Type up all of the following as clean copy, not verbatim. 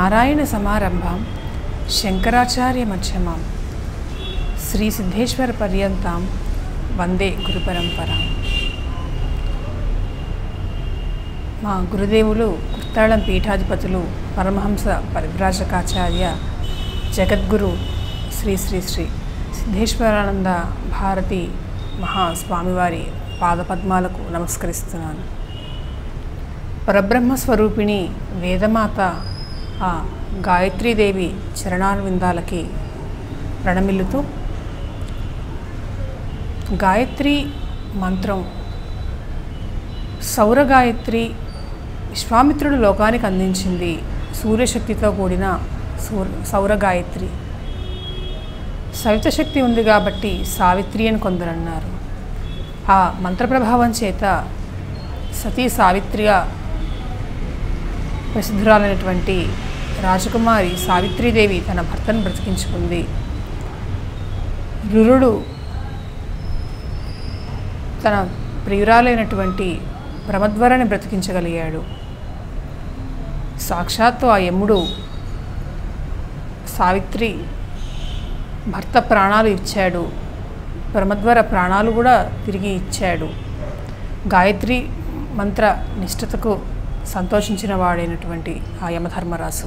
నారాయణ సమారంభాం శంకరాచార్య మధ్యమాం శ్రీ సిద్ధేశ్వర పర్యంతాం వందే గురు పరంపరాం. మా గురుదేవులు కుర్తాళం పీఠాధిపతులు పరమహంస పరివ్రాజకాచార్య జగద్గురు శ్రీ శ్రీ శ్రీ సిద్ధేశ్వరానంద భారతి మహాస్వామివారి పాదపద్మాలకు నమస్కరిస్తున్నాను. పరబ్రహ్మస్వరూపిణి వేదమాత ఆ గాయత్రీదేవి చరణారవిందాలకి ప్రణమిల్లుతూ, గాయత్రి మంత్రం సౌరగాయత్రి విశ్వామిత్రుడు లోకానికి అందించింది. సూర్యశక్తితో కూడిన సౌరగాయత్రి. సవితశక్తి ఉంది కాబట్టి సావిత్రి అని కొందరు అన్నారు. ఆ మంత్రప్రభావం చేత సతీ సావిత్రిగా ప్రసిద్ధురాలైనటువంటి రాజకుమారి సావిత్రీదేవి తన భర్తను బ్రతికించుకుంది. రురుడు తన ప్రియురాలైనటువంటి ప్రమద్వరని బ్రతికించగలిగాడు. సాక్షాత్తు ఆ యముడు సావిత్రి భర్త ప్రాణాలు ఇచ్చాడు, ప్రమద్వర ప్రాణాలు కూడా తిరిగి ఇచ్చాడు. గాయత్రి మంత్ర నిష్ఠతకు సంతోషించిన వాడైనటువంటి ఆ యమధర్మరాజు.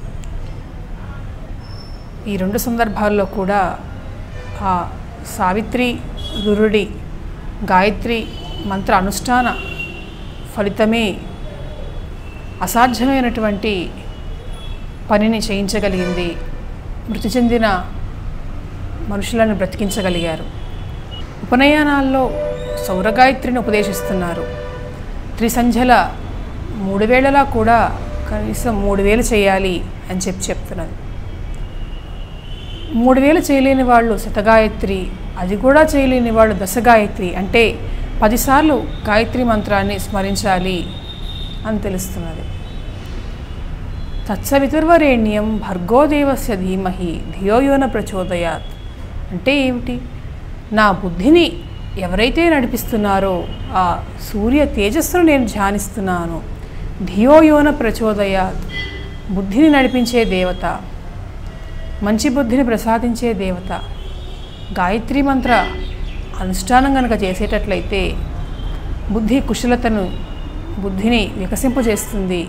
ఈ రెండు సందర్భాల్లో కూడా ఆ సావిత్రి రురుడి గాయత్రి మంత్ర అనుష్ఠాన ఫలితమే అసాధ్యమైనటువంటి పనిని చేయించగలిగింది. మృతి చెందిన మనుషులను బ్రతికించగలిగారు. ఉపనయనాల్లో సౌరగాయత్రిని ఉపదేశిస్తున్నారు. త్రిసంధ్యల 3 వేళలా కూడా కనీసం 3000 చేయాలి అని చెప్తున్నది. 3000 చేయలేని వాళ్ళు శతగాయత్రి, అది కూడా చేయలేని వాళ్ళు దశగాయత్రి, అంటే 10 సార్లు గాయత్రి మంత్రాన్ని స్మరించాలి అని తెలుస్తున్నది. తత్సవితుర్వరేణ్యం భర్గోదేవస్య ధీమహి ధియో యో న ప్రచోదయాత్. అంటే ఏమిటి? నా బుద్ధిని ఎవరైతే నడిపిస్తున్నారో ఆ సూర్య తేజస్సును నేను ధ్యానిస్తున్నాను. ధియో యో న ప్రచోదయాత్. బుద్ధిని నడిపించే దేవత, మంచి బుద్ధిని ప్రసాదించే దేవత. గాయత్రి మంత్ర అనుష్ఠానం కనుక చేసేటట్లయితే బుద్ధి కుశలతను, బుద్ధిని వికసింపజేస్తుంది.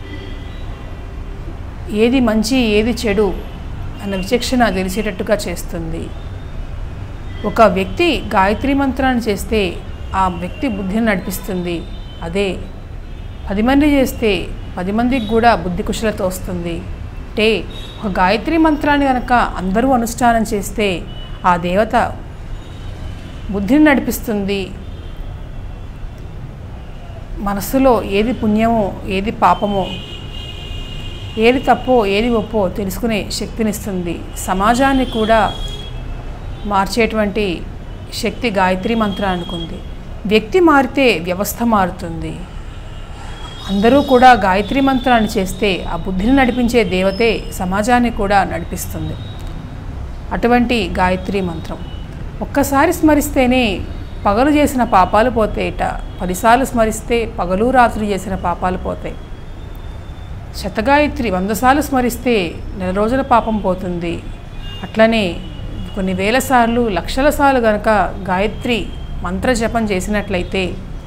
ఏది మంచి ఏది చెడు అన్న విచక్షణ తెలిసేటట్టుగా చేస్తుంది. ఒక వ్యక్తి గాయత్రి మంత్రాన్ని చేస్తే ఆ వ్యక్తి బుద్ధిని నడిపిస్తుంది. అదే 10 మంది చేస్తే 10 మందికి కూడా బుద్ధి కుశలత వస్తుంది. అంటే ఒక గాయత్రి మంత్రాన్ని కనుక అందరూ అనుష్ఠానం చేస్తే ఆ దేవత బుద్ధిని నడిపిస్తుంది. మనస్సులో ఏది పుణ్యమో ఏది పాపమో, ఏది తప్పో ఏది ఒప్పో తెలుసుకునే శక్తినిస్తుంది. సమాజాన్ని కూడా మార్చేటువంటి శక్తి గాయత్రి మంత్రానికి ఉంది. వ్యక్తి మారితే వ్యవస్థ మారుతుంది. అందరూ కూడా గాయత్రి మంత్రాన్ని చేస్తే ఆ బుద్ధిని నడిపించే దేవతే సమాజాన్ని కూడా నడిపిస్తుంది. అటువంటి గాయత్రి మంత్రం ఒక్కసారి స్మరిస్తేనే పగలు చేసిన పాపాలు పోతాయిట. 10 సార్లు స్మరిస్తే పగలు రాత్రి చేసిన పాపాలు పోతాయి. శతగాయత్రి 100 సార్లు స్మరిస్తే 1 రోజుల పాపం పోతుంది. అట్లనే కొన్ని వేల సార్లు, లక్షల సార్లు కనుక గాయత్రి మంత్ర జపం చేసినట్లయితే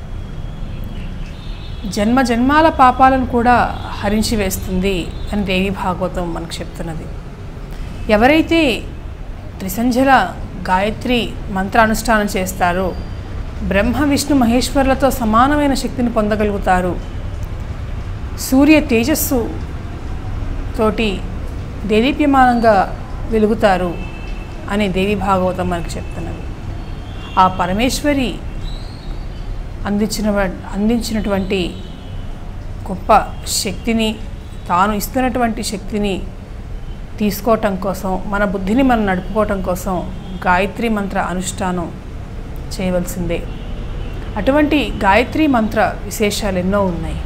జన్మ జన్మాల పాపాలను కూడా హరించి వేస్తుంది అని దేవి భాగవతం మనకు చెప్తున్నది. ఎవరైతే త్రిసంధ్యల గాయత్రి మంత్ర అనుష్ఠానం చేస్తారో బ్రహ్మ విష్ణు మహేశ్వరులతో సమానమైన శక్తిని పొందగలుగుతారు. సూర్య తేజస్సు తోటి దేదీప్యమానంగా వెలుగుతారు అని దేవి భాగవతం మనకు చెప్తున్నది. ఆ పరమేశ్వరి అందించినటువంటి గొప్ప శక్తిని, తాను ఇస్తున్నటువంటి శక్తిని తీసుకోవటం కోసం, మన బుద్ధిని మనం నడుపుకోవటం కోసం గాయత్రి మంత్ర అనుష్ఠానం చేయవలసిందే. అటువంటి గాయత్రి మంత్ర విశేషాలు ఎన్నో ఉన్నాయి.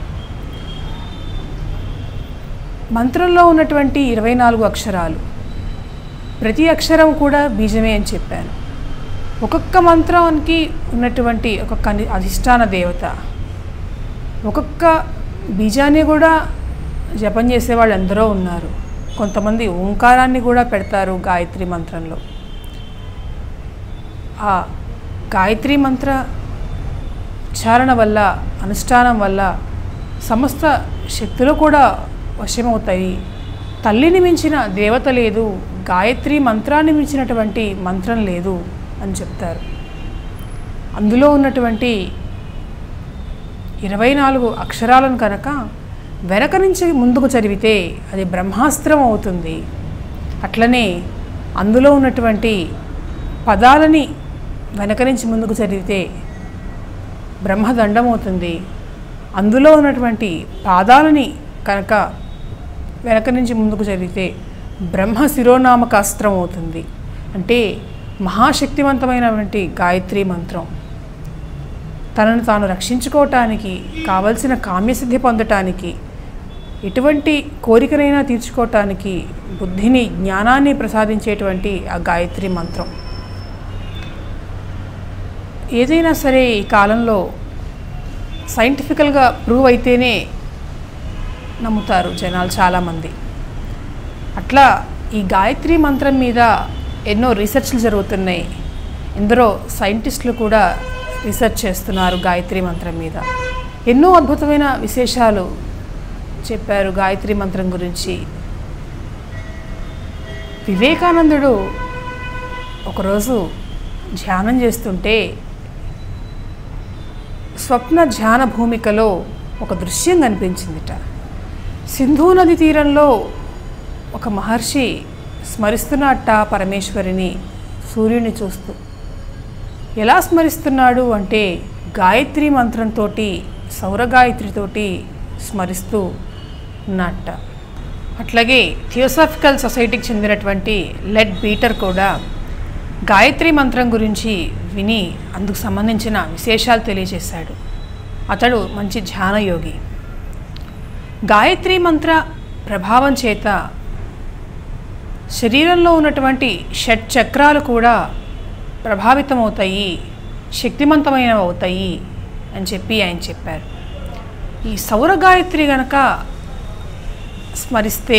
మంత్రంలో ఉన్నటువంటి 24 అక్షరాలు, ప్రతి అక్షరం కూడా బీజమే అని చెప్పాను. ఒక్కొక్క మంత్రానికి ఉన్నటువంటి ఒక్కొక్క అధిష్టాన దేవత, ఒక్కొక్క బీజాన్ని కూడా జపం చేసే వాళ్ళు ఎందరో ఉన్నారు. కొంతమంది ఓంకారాన్ని కూడా పెడతారు గాయత్రి మంత్రంలో. ఆ గాయత్రి మంత్ర ఉచ్చారణ వల్ల, అనుష్ఠానం వల్ల సమస్త శక్తులు కూడా వశమవుతాయి. తల్లిని మించిన దేవత లేదు, గాయత్రి మంత్రాన్ని మించినటువంటి మంత్రం లేదు అని చెప్తారు. అందులో ఉన్నటువంటి 24 అక్షరాలను కనుక వెనక నుంచి ముందుకు చదివితే అది బ్రహ్మాస్త్రం అవుతుంది. అట్లనే అందులో ఉన్నటువంటి పదాలని వెనక నుంచి ముందుకు చదివితే బ్రహ్మదండం అవుతుంది. అందులో ఉన్నటువంటి పాదాలని కనుక వెనక నుంచి ముందుకు చదివితే బ్రహ్మ శిరోనామకాస్త్రం అవుతుంది. అంటే మహాశక్తివంతమైనటువంటి గాయత్రి మంత్రం తనను తాను రక్షించుకోవటానికి, కావలసిన కామ్యసిద్ధి పొందటానికి, ఎటువంటి కోరికనైనా తీర్చుకోవటానికి బుద్ధిని, జ్ఞానాన్ని ప్రసాదించేటువంటి ఆ గాయత్రి మంత్రం. ఏదైనా సరే ఈ కాలంలో సైంటిఫికల్గా ప్రూవ్ అయితేనే నమ్ముతారు జనాలు చాలామంది. అట్లా ఈ గాయత్రి మంత్రం మీద ఎన్నో రీసెర్చ్లు జరుగుతున్నాయి. ఎందరో సైంటిస్టులు కూడా రీసెర్చ్ చేస్తున్నారు గాయత్రి మంత్రం మీద. ఎన్నో అద్భుతమైన విశేషాలు చెప్పారు గాయత్రి మంత్రం గురించి. వివేకానందుడు ఒకరోజు ధ్యానం చేస్తుంటే స్వప్న ధ్యాన భూమికలో ఒక దృశ్యం కనిపించిందిట. సింధు నది తీరంలో ఒక మహర్షి స్మరిస్తున్నట్ట పరమేశ్వరిని, సూర్యుని చూస్తూ. ఎలా స్మరిస్తున్నాడు అంటే గాయత్రి మంత్రంతో, సౌరగాయత్రితోటి స్మరిస్తూ ఉన్నట్ట. అట్లాగే థియోసాఫికల్ సొసైటీకి చెందినటువంటి లెడ్ బీటర్ కూడా గాయత్రి మంత్రం గురించి విని అందుకు సంబంధించిన విశేషాలు తెలియజేశాడు. అతడు మంచి ధ్యాన యోగి. గాయత్రి మంత్ర ప్రభావం చేత శరీరంలో ఉన్నటువంటి షట్ చక్రాలు కూడా ప్రభావితమవుతాయి, శక్తివంతమైనవి అవుతాయి అని చెప్పి ఆయన చెప్పారు. ఈ సౌర గాయత్రి గనక స్మరిస్తే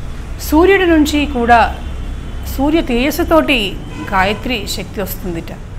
సూర్యుడి నుంచి కూడా, సూర్య తేజస్సుతోటి గాయత్రి శక్తి వస్తుందిట.